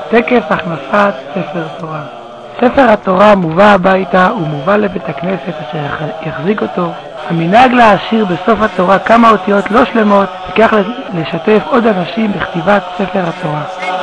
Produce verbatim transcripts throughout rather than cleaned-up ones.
טקס הכנסת ספר תורה. ספר התורה מובא הביתה ומובא לבית הכנסת אשר יחזיק אותו. המנהג להשאיר בסוף התורה כמה אותיות לא שלמות, וכך לשתף עוד אנשים בכתיבת ספר התורה.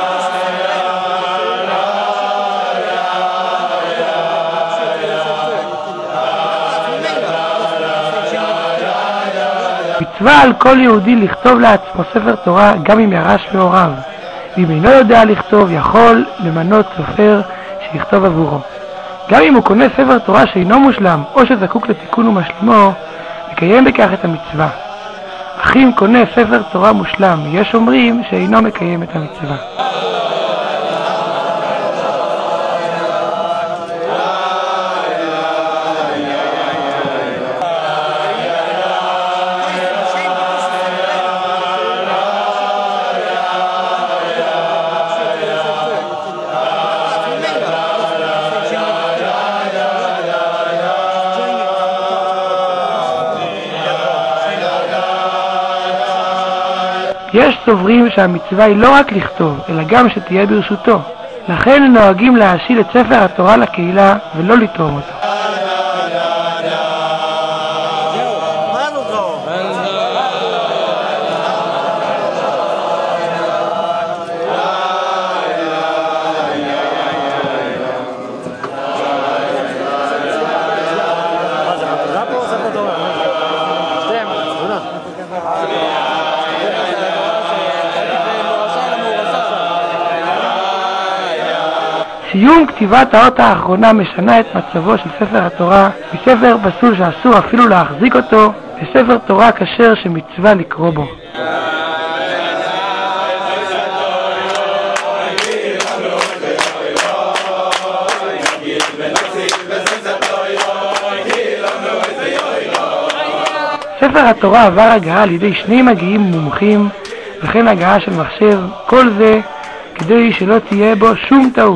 מצווה על כל יהודי לכתוב לעצמו ספר תורה גם אם ירש מהוריו, ואם אינו יודע לכתוב יכול למנות סופר שיכתוב עבורו. גם אם הוא קונה ספר תורה שאינו מושלם או שזקוק לתיקון ומשלימו, מקיים בכך את המצווה. אך אם קונה ספר תורה מושלם, יש אומרים שאינו מקיים את המצווה. יש סוברים שהמצווה היא לא רק לכתוב, אלא גם שתהיה ברשותו. לכן נוהגים להשיל את ספר התורה לקהילה ולא לתרום אותו. סיום כתיבת האות האחרונה משנה את מצבו של ספר התורה מספר פסול שאסור אפילו להחזיק אותו לספר תורה כשר שמצווה לקרוא בו. ספר התורה עבר הגעה על ידי שני מגיעים מומחים וכן הגעה של מחשב, כל זה כדי שלא תהיה בו שום טעות.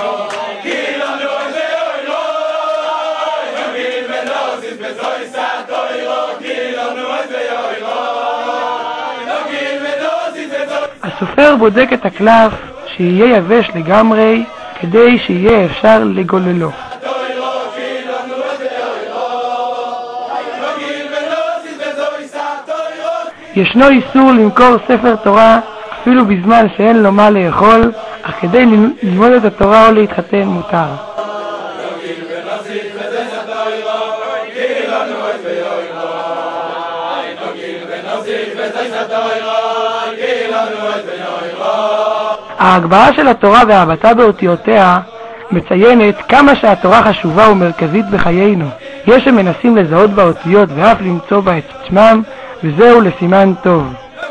הסופר בודק את הקלף שיהיה יבש לגמרי כדי שיהיה אפשר לגוללו. ישנו איסור למכור ספר תורה אפילו בזמן שאין לו מה לאכול, אך כדי ללמוד את התורה או להתחתן מותר. ההגברה של התורה ואהבתה באותיותיה מציינת כמה שהתורה חשובה ומרכזית בחיינו. יש שמנסים לזהות באותיות ואף למצוא בה את שמם, וזהו לסימן טוב.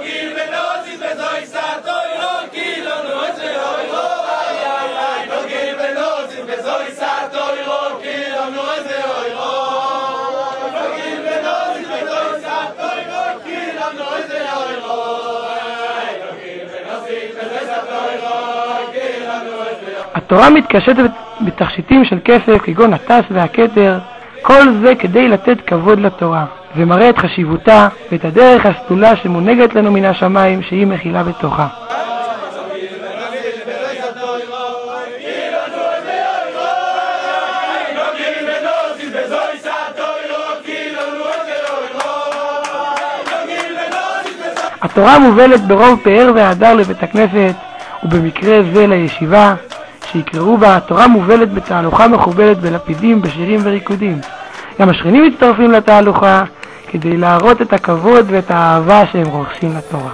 התורה מתקשטת בתכשיטים של כסף כגון הטס והכתר, כל זה כדי לתת כבוד לתורה, ומראה את חשיבותה ואת הדרך הסתולה שמונגת לנו מן השמיים שהיא מכילה בתוכה. התורה מובלת ברוב פאר והדר לבית הכנסת, ובמקרה זה לישיבה, שיקראו בה. התורה מובלת בתהלוכה מכובלת בלפידים, בשירים וריקודים. גם השכנים מצטרפים לתהלוכה כדי להראות את הכבוד ואת האהבה שהם רוכשים לתורה.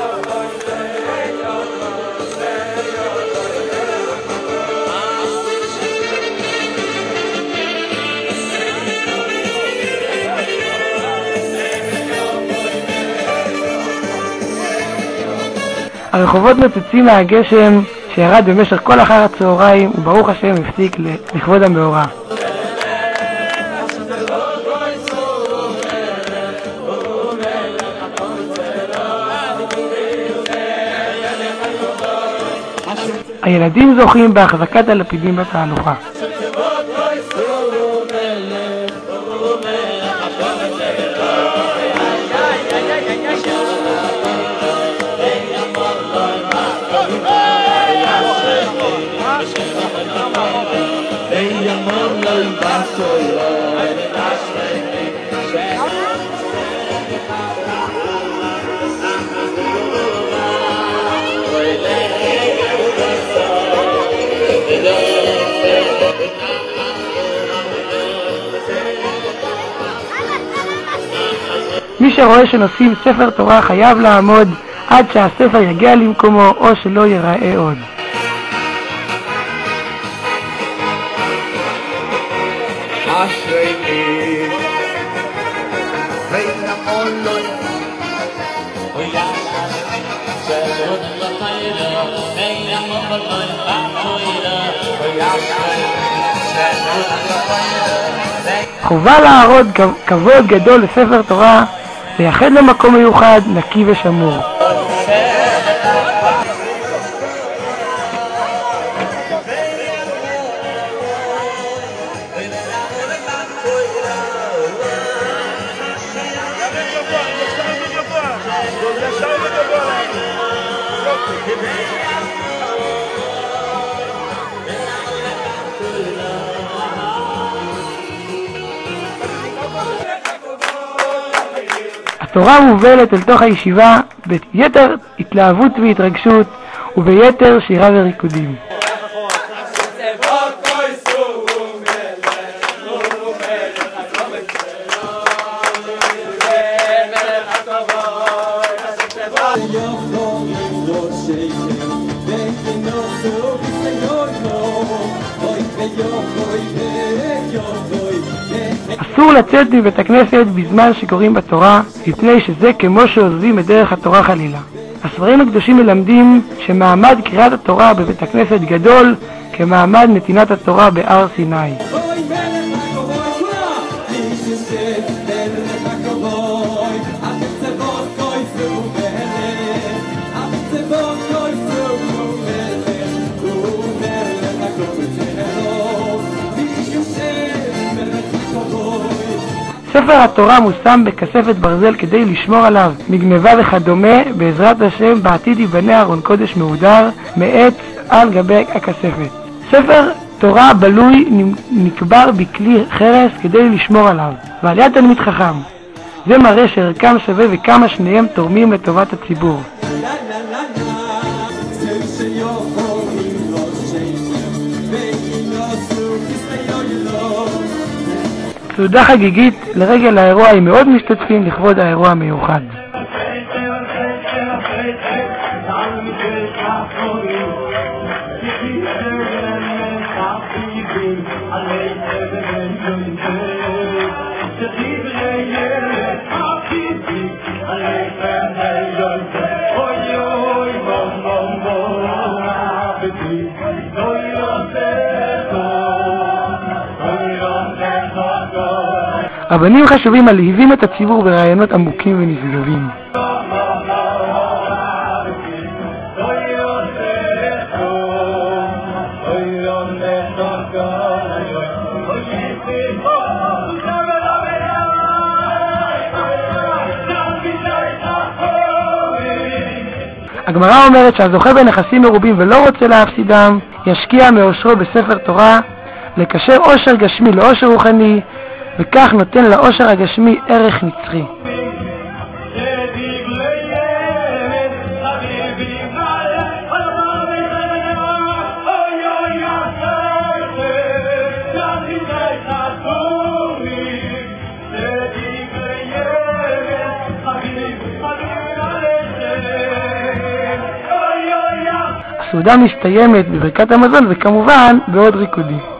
הרחובות נוצצים מהגשם שירד במשך כל אחר הצהריים, וברוך השם הפסיק לכבוד המאורע. הילדים זוכים בהחזקת הלפידים בתהלוכה. מי שרואה שנושאים ספר תורה חייב לעמוד עד שהספר יגיע למקומו או שלא ייראה עוד. חובה להראות כבוד גדול לספר תורה, לייחד לו מקום מיוחד, נקי ושמור. התורה מובלת אל תוך הישיבה ביתר התלהבות והתרגשות וביתר שירה וריקודים. אסור לצאת מבית הכנסת בזמן שקוראים בתורה, מפני שזה כמו שעוזבים את דרך התורה חלילה. הספרים הקדושים מלמדים שמעמד קריאת התורה בבית הכנסת גדול כמעמד נתינת התורה בהר סיני. ספר התורה מושם בכספת ברזל כדי לשמור עליו מגנבה וכדומה. בעזרת השם בעתיד ייבנה ארון קודש מהודר מעץ על גבי הכספת. ספר תורה בלוי נקבר בכלי חרס כדי לשמור עליו, ועל יד תלמיד חכם. זה מראה שערכם שווה וכמה שניהם תורמים לטובת הציבור. סעודה חגיגית לרגל האירוע עם מאוד משתתפים לכבוד האירוע המיוחד. רבנים חשובים מלהיבים את הציבור ברעיונות עמוקים ונשגבים. הגמרא אומרת שהזוכה בנכסים מרובים ולא רוצה להפסידם, ישקיע מאושרו בספר תורה, לקשר עושר גשמי לעושר רוחני, וכך נותן לעושר הגשמי ערך נצחי. הסעודה מסתיימת בברכת המזון וכמובן בעוד ריקודים.